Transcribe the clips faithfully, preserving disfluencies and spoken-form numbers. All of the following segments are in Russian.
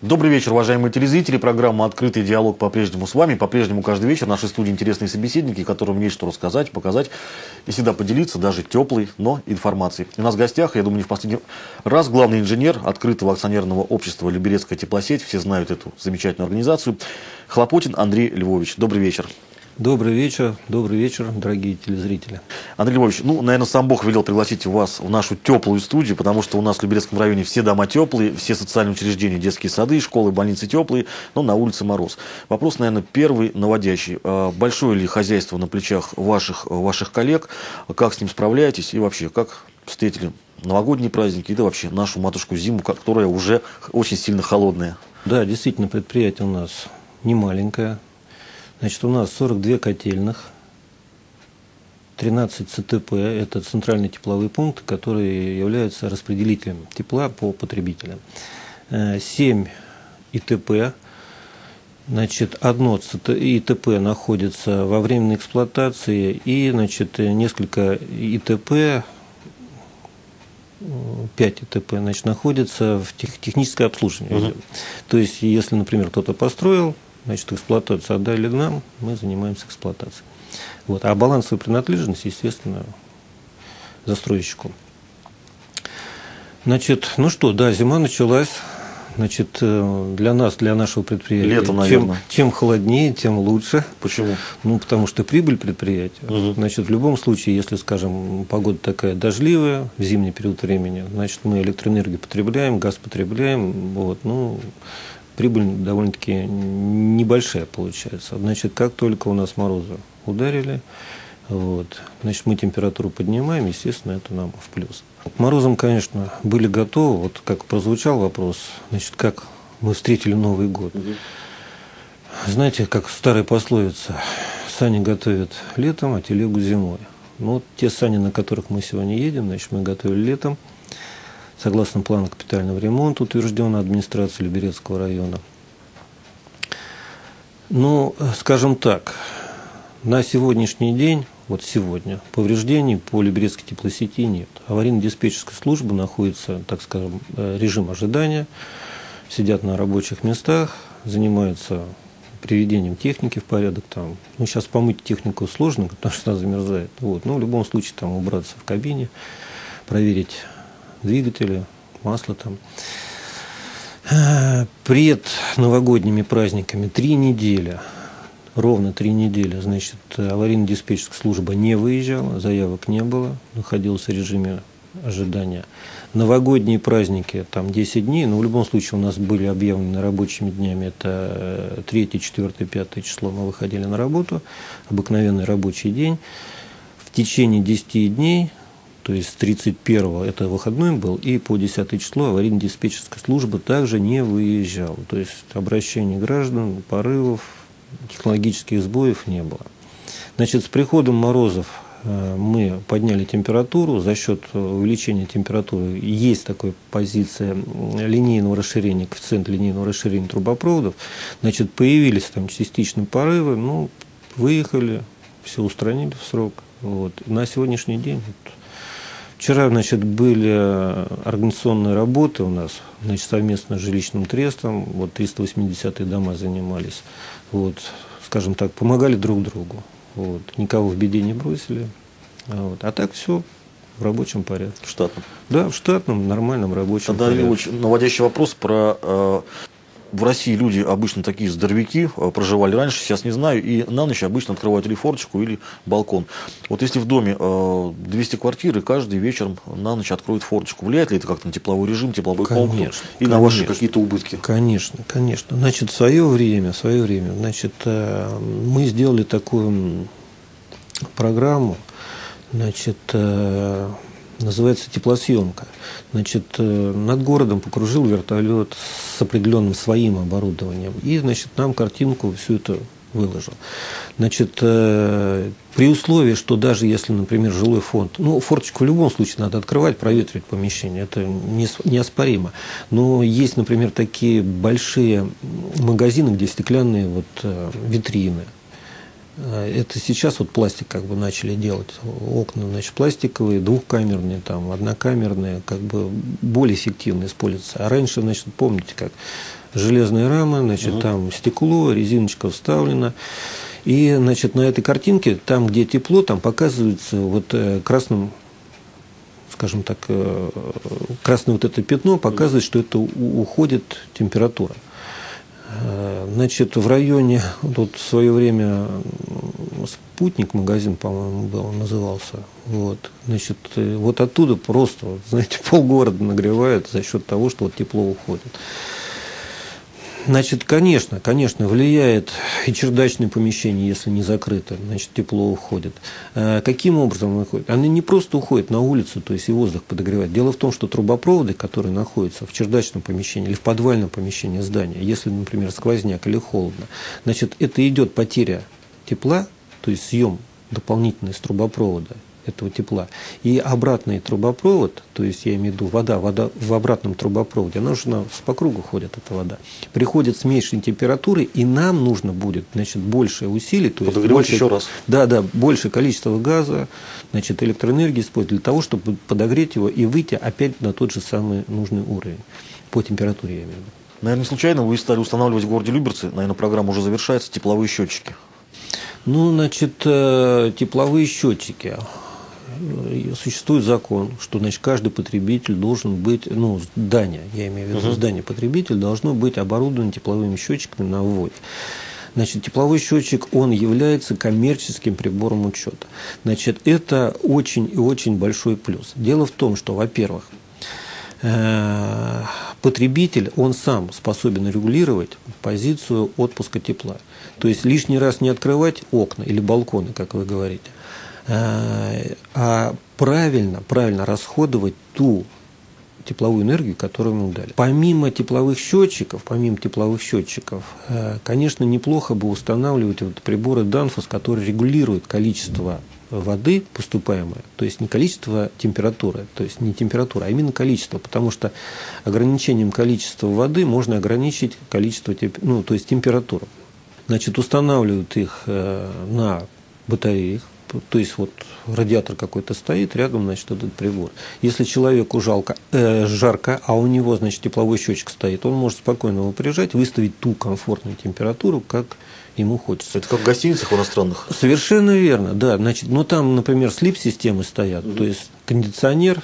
Добрый вечер, уважаемые телезрители. Программа «Открытый диалог» по-прежнему с вами. По-прежнему каждый вечер в нашей студии интересные собеседники, которым есть что рассказать, показать и всегда поделиться даже теплой, но информацией. У нас в гостях, я думаю, не в последний раз, главный инженер открытого акционерного общества «Люберецкая теплосеть». Все знают эту замечательную организацию. Хлопотин Андрей Львович. Добрый вечер. Добрый вечер, добрый вечер, дорогие телезрители. Андрей Львович, ну, наверное, сам Бог велел пригласить вас в нашу теплую студию, потому что у нас в Люберецком районе все дома теплые, все социальные учреждения, детские сады, школы, больницы теплые, но на улице мороз. Вопрос, наверное, первый, наводящий. Большое ли хозяйство на плечах ваших, ваших коллег? Как с ним справляетесь? И вообще, как встретили новогодние праздники и да вообще нашу матушку-зиму, которая уже очень сильно холодная? Да, действительно, предприятие у нас не маленькое. Значит, у нас сорок две котельных, тринадцать цэ тэ пэ, это центральные тепловые пункты, которые являются распределителем тепла по потребителям. семь и тэ пэ, значит, одно и тэ пэ находится во временной эксплуатации, и, значит, несколько и тэ пэ, пять и тэ пэ, значит, находится в тех, техническое обслуживание. Угу. То есть, если, например, кто-то построил, значит, эксплуатацию отдали нам, мы занимаемся эксплуатацией. Вот. А балансовая принадлежность, естественно, застройщику. Значит, ну что, да, зима началась. Значит, для нас, для нашего предприятия, лето, чем, чем холоднее, тем лучше. Почему? Ну, потому что прибыль предприятия. Угу. Значит, в любом случае, если, скажем, погода такая дождливая в зимний период времени, значит, мы электроэнергию потребляем, газ потребляем, вот, ну, прибыль довольно-таки небольшая получается. Значит, как только у нас морозы ударили, вот, значит, мы температуру поднимаем, естественно, это нам в плюс. К морозам, конечно, были готовы. Вот как прозвучал вопрос, значит, как мы встретили Новый год. Угу. Знаете, как старая пословица, сани готовят летом, а телегу зимой. Ну, вот те сани, на которых мы сегодня едем, значит, мы готовили летом, согласно плану капитального ремонта, утвержденного администрацией Люберецкого района. Ну, скажем так, на сегодняшний день, вот сегодня, повреждений по Люберецкой теплосети нет. Аварийно-диспетчерская служба находится, так скажем, режим ожидания, сидят на рабочих местах, занимаются приведением техники в порядок. Там. Ну, сейчас помыть технику сложно, потому что она замерзает. Вот. Но в любом случае там убраться в кабине, проверить двигатели, масло там. Пред новогодними праздниками три недели, ровно три недели, значит, аварийно-диспетчерская служба не выезжала, заявок не было, находился в режиме ожидания. Новогодние праздники, там десять дней, но в любом случае у нас были объявлены рабочими днями, это третье, четвёртое, пятое число мы выходили на работу, обыкновенный рабочий день. В течение десяти дней, то есть с тридцать первого это выходной был, и по десятое число аварийно-диспетчерская служба также не выезжала. То есть обращений граждан, порывов, технологических сбоев не было. Значит, с приходом морозов мы подняли температуру. За счет увеличения температуры есть такая позиция линейного расширения, коэффициент линейного расширения трубопроводов. Значит, появились там частичные порывы, ну, выехали, все устранили в срок. Вот. На сегодняшний день... Вчера, значит, были организационные работы у нас, значит, совместно с жилищным трестом, вот триста восьмидесятые дома занимались, вот, скажем так, помогали друг другу, вот, никого в беде не бросили, вот, а так все в рабочем порядке. В штатном? Да, в штатном, нормальном рабочем Тогда порядке. Очень наводящий вопрос про... Э... В России люди обычно такие здоровяки, проживали раньше, сейчас не знаю, и на ночь обычно открывают или форточку, или балкон. Вот если в доме двести квартир, и каждый вечером на ночь откроют форточку, влияет ли это как-то на тепловой режим, тепловой комнату и конечно, на ваши какие-то убытки? Конечно, конечно. Значит, в свое время, в свое время, значит, мы сделали такую программу, значит, называется теплосъемка. Значит, над городом покружил вертолет с определенным своим оборудованием. И, значит, нам картинку всю это выложил. Значит, при условии, что даже если, например, жилой фонд, ну, форточку в любом случае надо открывать, проветривать помещение, это неоспоримо. Но есть, например, такие большие магазины, где стеклянные вот витрины. Это сейчас вот пластик как бы начали делать. Окна, значит, пластиковые, двухкамерные, там, однокамерные, как бы более эффективно используются. А раньше, значит, помните, как железная рама, значит, угу. там стекло, резиночка вставлена. И, значит, на этой картинке, там, где тепло, там показывается вот красным, скажем так, красное вот это пятно показывает, что это уходит температура. Значит, в районе, тут в свое время «Спутник» магазин, по-моему, был, назывался. Вот. Значит, вот оттуда просто, вот, знаете, полгорода нагревают за счет того, что вот тепло уходит. Значит, конечно, конечно, влияет и чердачное помещение, если не закрыто, значит, тепло уходит. А каким образом уходит? Оно не просто уходит на улицу, то есть и воздух подогревает. Дело в том, что трубопроводы, которые находятся в чердачном помещении или в подвальном помещении здания, если, например, сквозняк или холодно, значит, это идет потеря тепла, то есть съем дополнительный с трубопровода этого тепла. И обратный трубопровод, то есть я имею в виду вода, вода в обратном трубопроводе, она уже по кругу ходит, эта вода, приходит с меньшей температурой, и нам нужно будет, значит, больше усилий, то есть подогревать больше, еще раз. Да, да, больше количества газа, значит, электроэнергии использовать для того, чтобы подогреть его и выйти опять на тот же самый нужный уровень по температуре, я имею в виду. Наверное, не случайно вы стали устанавливать в городе Люберцы, наверное, программа уже завершается, тепловые счетчики. Ну, значит, тепловые счетчики. Существует закон, что, значит, каждый потребитель должен быть, ну, здание, я имею в виду, uh-huh. здание потребитель должно быть оборудовано тепловыми счетчиками на вводе. Значит, тепловой счетчик, он является коммерческим прибором учета. Значит, это очень и очень большой плюс. Дело в том, что, во-первых, потребитель, он сам способен регулировать позицию отпуска тепла. То есть лишний раз не открывать окна или балконы, как вы говорите, а правильно, правильно расходовать ту тепловую энергию, которую ему дали. Помимо тепловых счетчиков, помимо тепловых счетчиков, конечно, неплохо бы устанавливать вот приборы Danfoss, которые регулируют количество воды поступаемое, то есть не количество температуры, то есть не температура, а именно количество, потому что ограничением количества воды можно ограничить количество, ну, то есть температуру. Значит, устанавливают их на батареях. То есть вот радиатор какой-то стоит, рядом, значит, этот прибор. Если человеку жалко, э, жарко, а у него, значит, тепловой счетчик стоит, он может спокойно его прижать, выставить ту комфортную температуру, как ему хочется. Это как в гостиницах у иностранных? Совершенно верно, да. Значит, ну там, например, слип-системы стоят, mm-hmm. то есть кондиционер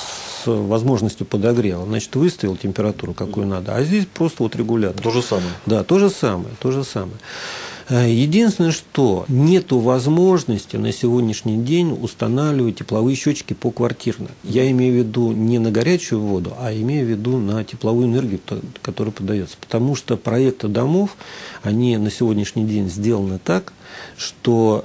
с возможностью подогрева, значит, выставил температуру, какую mm-hmm. надо, а здесь просто вот регулятор. То же самое. Да, то же самое, то же самое. Единственное, что нет возможности на сегодняшний день устанавливать тепловые счетчики поквартирно. Я имею в виду не на горячую воду, а имею в виду на тепловую энергию, которая подается. Потому что проекты домов, они на сегодняшний день сделаны так, что,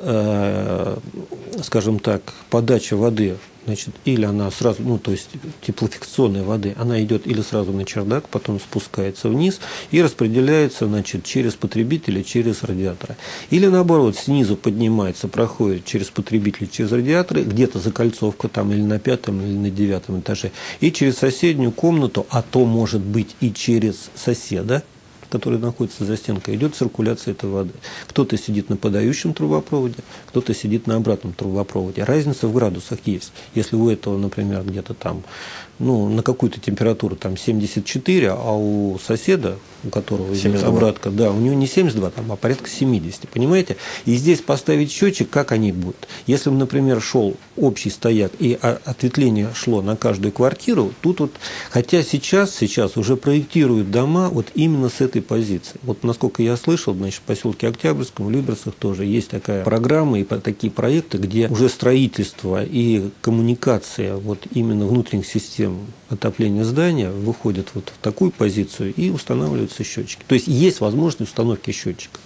э, скажем так, подача воды, значит, или она сразу, ну, то есть теплофикационной воды, она идет или сразу на чердак, потом спускается вниз и распределяется, значит, через потребителя, через радиаторы. Или наоборот, снизу поднимается, проходит через потребителя, через радиаторы, где-то закольцовка там или на пятом, или на девятом этаже, и через соседнюю комнату, а то может быть и через соседа, который находится за стенкой, идет циркуляция этой воды. Кто-то сидит на подающем трубопроводе, кто-то сидит на обратном трубопроводе. Разница в градусах есть. Если у этого, например, где-то там, ну, на какую-то температуру там семьдесят четыре, а у соседа, у которого идет обратка, да, у него не семьдесят два, там, а порядка семьдесят, понимаете? И здесь поставить счетчик, как они будут. Если бы, например, шел общий стояк и ответвление шло на каждую квартиру, тут вот, хотя сейчас, сейчас уже проектируют дома вот именно с этой позиции. Вот насколько я слышал, значит, в поселке Октябрьском, в Люберцах тоже есть такая программа и такие проекты, где уже строительство и коммуникация вот именно внутренних систем отопления здания выходят вот в такую позицию и устанавливаются счетчики. То есть есть возможность установки счетчиков.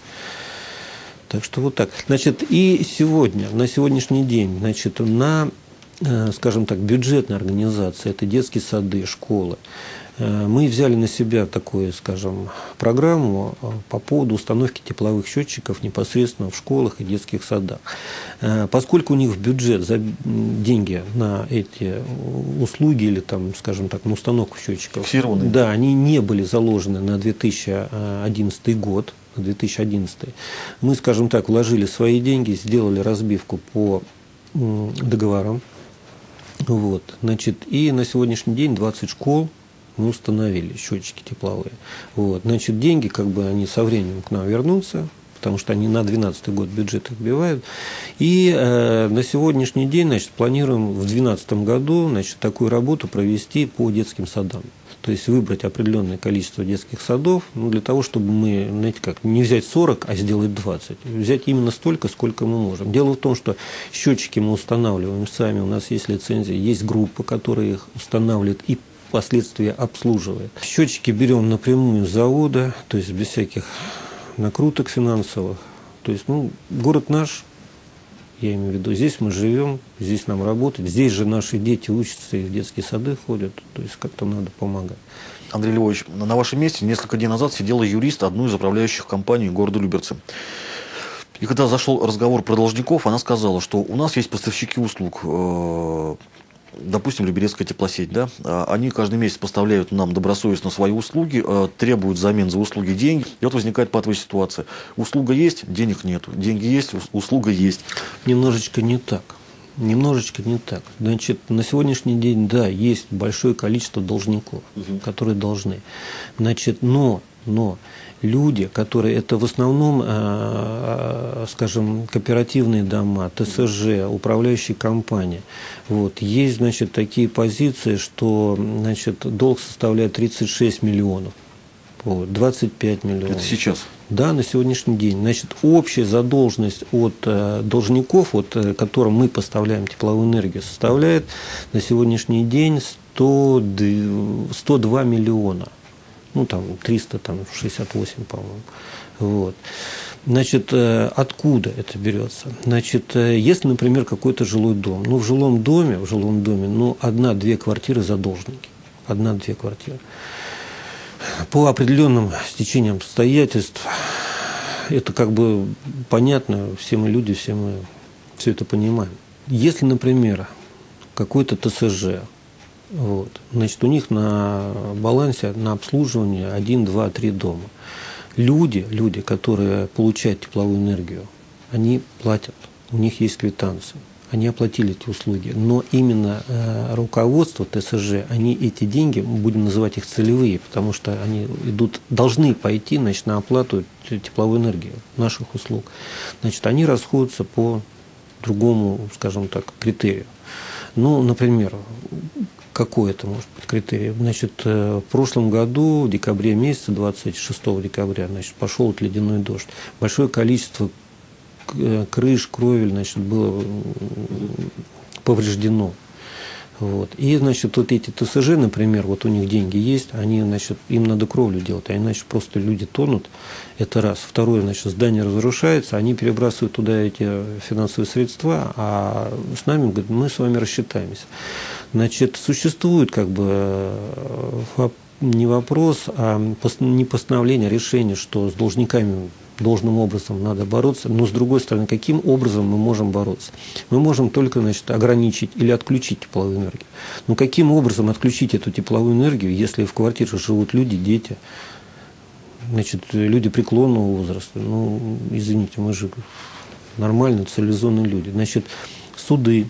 Так что вот так. Значит, и сегодня, на сегодняшний день, значит, на, скажем так, бюджетной организации, это детские сады, школы, мы взяли на себя такую, скажем, программу по поводу установки тепловых счетчиков непосредственно в школах и детских садах. Поскольку у них в бюджет за деньги на эти услуги или, там, скажем так, на установку счетчиков, фиксированные, да, они не были заложены на две тысячи одиннадцатый год. на две тысячи одиннадцатый, мы, скажем так, вложили свои деньги, сделали разбивку по договорам. Вот, значит, и на сегодняшний день двадцать школ мы установили, счетчики тепловые. Вот, значит, деньги, как бы, они со временем к нам вернутся, потому что они на две тысячи двенадцатый год бюджет их вбивают. И э, на сегодняшний день, значит, планируем в две тысячи двенадцатом году, значит, такую работу провести по детским садам. То есть выбрать определенное количество детских садов, ну, для того, чтобы мы, знаете как, не взять сорок, а сделать двадцать. Взять именно столько, сколько мы можем. Дело в том, что счетчики мы устанавливаем сами, у нас есть лицензия, есть группа, которая их устанавливает и впоследствии обслуживает. Счетчики берем напрямую с завода, то есть без всяких накруток финансовых. То есть, ну, город наш, я имею в виду, здесь мы живем, здесь нам работать, здесь же наши дети учатся и в детские сады ходят, то есть как-то надо помогать. Андрей Львович, на вашем месте несколько дней назад сидела юрист одной из управляющих компаний города Люберцы. И когда зашел разговор про должников, она сказала, что у нас есть поставщики услуг, допустим, Люберецкая теплосеть, да, они каждый месяц поставляют нам добросовестно свои услуги, требуют взамен за услуги деньги. И вот возникает патовая ситуация. Услуга есть, денег нет. Деньги есть, услуга есть. Немножечко не так. Немножечко не так. Значит, на сегодняшний день, да, есть большое количество должников, угу. которые должны. Значит, но, но люди, которые, это в основном, э, скажем, кооперативные дома, ТСЖ, управляющие компании. Вот. Есть, значит, такие позиции, что, значит, долг составляет тридцать шесть миллионов. Вот, двадцать пять миллионов. Это сейчас? Да, на сегодняшний день. Значит, общая задолженность от э, должников, от э, которым мы поставляем тепловую энергию, составляет на сегодняшний день сто два миллиона. Ну, там, триста шестьдесят восемь, по-моему. Вот. Значит, э, откуда это берется? Значит, э, если, например, какой-то жилой дом, ну, в жилом доме, в жилом доме, ну, одна-две квартиры задолжники. Одна-две квартиры. По определенным стечениям обстоятельств, это как бы понятно, все мы люди, все мы все это понимаем. Если, например, какой-то ТСЖ, вот, значит, у них на балансе, на обслуживание один, два, три дома. Люди, люди, которые получают тепловую энергию, они платят, у них есть квитанции. Они оплатили эти услуги, но именно э, руководство ТСЖ, они эти деньги, мы будем называть их целевые, потому что они идут, должны пойти, значит, на оплату тепловой энергии, наших услуг. Значит, они расходятся по другому, скажем так, критерию. Ну, например, какой это может быть критерий? Значит, в прошлом году, в декабре месяце, двадцать шестого декабря, значит, пошел вот ледяной дождь. Большое количество крыш, кровель, значит, было повреждено. Вот. И, значит, вот эти ТСЖ, например, вот у них деньги есть, они, значит, им надо кровлю делать, а иначе просто люди тонут. Это раз. Второе, значит, здание разрушается, они перебрасывают туда эти финансовые средства, а с нами говорят, мы с вами рассчитаемся. Значит, существует как бы не вопрос, а не постановление, а решение, что с должниками должным образом надо бороться, но с другой стороны, каким образом мы можем бороться? Мы можем только, значит, ограничить или отключить тепловую энергию. Но каким образом отключить эту тепловую энергию, если в квартире живут люди, дети, значит, люди преклонного возраста? Ну, извините, мы же нормальные, цивилизованные люди. Значит, суды.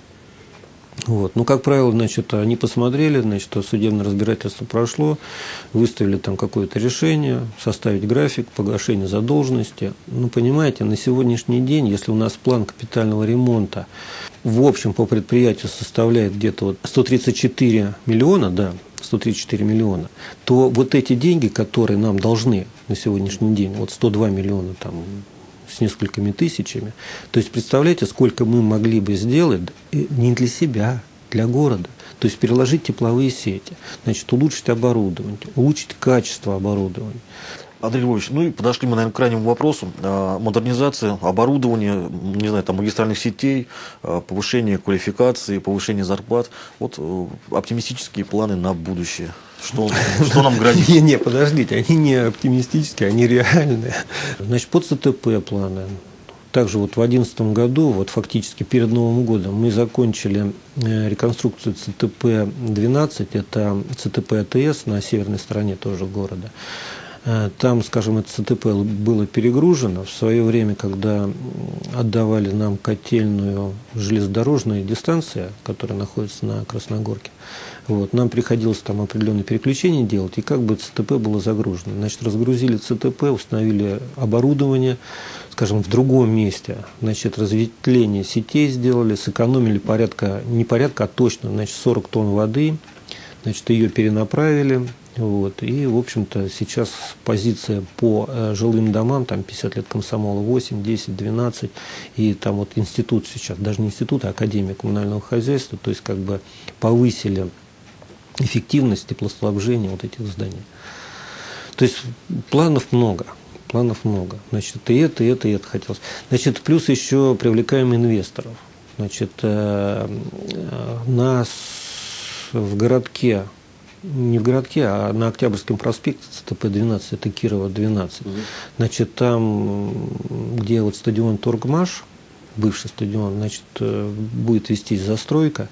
Вот. Ну, как правило, значит, они посмотрели, значит, судебное разбирательство прошло, выставили там какое-то решение, составить график погашения задолженности. Ну, понимаете, на сегодняшний день, если у нас план капитального ремонта в общем по предприятию составляет где-то вот сто тридцать четыре миллиона, да, сто тридцать четыре миллиона, то вот эти деньги, которые нам должны на сегодняшний день, вот сто два миллиона там, с несколькими тысячами. То есть, представляете, сколько мы могли бы сделать не для себя, для города. То есть, переложить тепловые сети, значит, улучшить оборудование, улучшить качество оборудования. Андрей Львович, ну и подошли мы, наверное, к крайнему вопросу. Модернизация оборудования, не знаю, там, магистральных сетей, повышение квалификации, повышение зарплат. Вот оптимистические планы на будущее. Что, что нам грозит? Не, не, подождите, они не оптимистические, они реальные. Значит, под ЦТП планы. Также вот в две тысячи одиннадцатом году, вот фактически перед Новым годом, мы закончили реконструкцию ЦТП двенадцать, это ЦТП АТС на северной стороне тоже города. Там, скажем, это ЦТП было перегружено. В свое время, когда отдавали нам котельную железнодорожная дистанция, которая находится на Красногорке, вот, нам приходилось там определенные переключения делать, и как бы ЦТП было загружено. Значит, разгрузили ЦТП, установили оборудование, скажем, в другом месте. Значит, разветвление сетей сделали, сэкономили порядка, не порядка, а точно, значит, сорок тонн воды. Значит, ее перенаправили. Вот, и, в общем-то, сейчас позиция по э, жилым домам, там пятьдесят лет комсомола, восемь, десять, двенадцать, и там вот институт сейчас, даже не институт, а Академия коммунального хозяйства, то есть как бы повысили эффективность теплоснабжения вот этих зданий. То есть планов много, планов много. Значит, и это, и это, и это хотелось. Значит, плюс еще привлекаем инвесторов. Значит, э, э, нас в городке, не в городке, а на Октябрьском проспекте, ЦТП двенадцать, это Кирова двенадцать. Угу. Значит, там, где вот стадион Торгмаш, бывший стадион, значит, будет вестись застройка.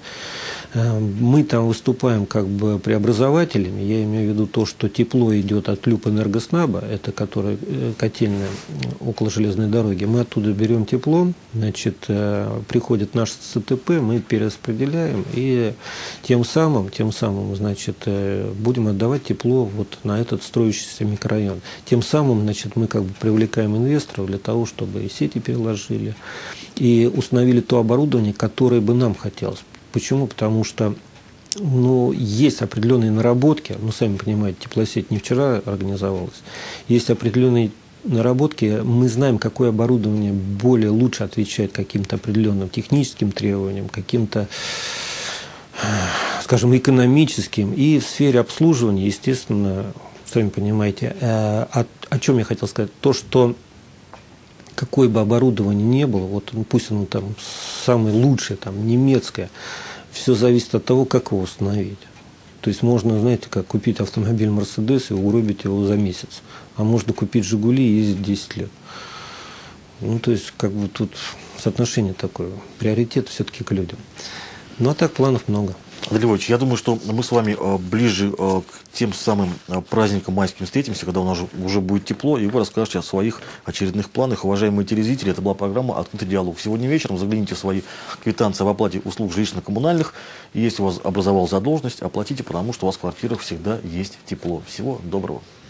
Мы там выступаем как бы преобразователями. Я имею в виду то, что тепло идет от Любэнергоснаба, это которая котельная около железной дороги. Мы оттуда берем тепло, значит, приходит наш ЦТП, мы перераспределяем и тем самым, тем самым, значит, будем отдавать тепло вот на этот строящийся микрорайон. Тем самым, значит, мы как бы привлекаем инвесторов для того, чтобы и сети переложили, и установили то оборудование, которое бы нам хотелось. Почему? Потому что, ну, есть определенные наработки, ну, сами понимаете, теплосеть не вчера организовалась, есть определенные наработки, мы знаем, какое оборудование более лучше отвечает каким-то определенным техническим требованиям, каким-то, скажем, экономическим, и в сфере обслуживания, естественно, сами понимаете, о, о чем я хотел сказать, то, что какое бы оборудование ни было, вот пусть оно там самое лучшее, там, немецкое, все зависит от того, как его установить. То есть можно, знаете, как купить автомобиль Мерседес и угробить его за месяц, а можно купить Жигули и ездить десять лет. Ну, то есть, как бы тут соотношение такое, приоритет все-таки к людям. Ну, а так планов много. Андрей Львович, я думаю, что мы с вами ближе к тем самым праздникам майским встретимся, когда у нас уже будет тепло, и вы расскажете о своих очередных планах. Уважаемые телезрители, это была программа «Открытый диалог». Сегодня вечером загляните в свои квитанции об оплате услуг жилищно-коммунальных. И если у вас образовалась задолженность, оплатите, потому что у вас в квартирах всегда есть тепло. Всего доброго.